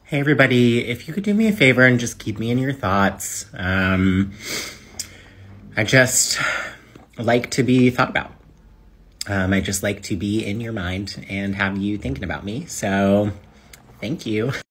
Hey everybody, if you could do me a favor and just keep me in your thoughts. I just like to be thought about. I just like to be in your mind and have you thinking about me. So thank you.